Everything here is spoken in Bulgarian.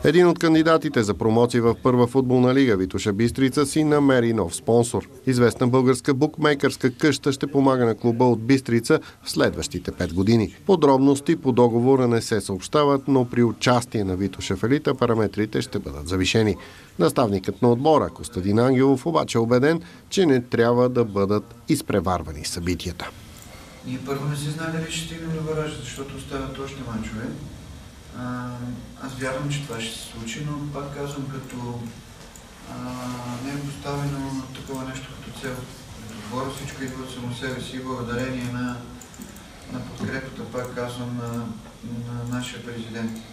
Един от кандидатите за промоция в първа футболна лига, Витоша Бистрица, си намери нов спонсор. Известна българска букмейкърска къща ще помага на клуба от Бистрица в следващите 5 години. Подробности по договора не се съобщават, но при участие на Витоша в елита параметрите ще бъдат завишени. Наставникът на отбора Костадин Ангелов обаче е убеден, че не трябва да бъдат изпреварвани събитията. Ние първо не си знае дали ще стигнем до баража, защото остават още мачове. Аз вярвам, че това ще се случи, но пак казвам, като не е поставено такова нещо като цел. Отбора всичко идва от само себе си, благодарение на подкрепата, пак казвам, на нашия президент.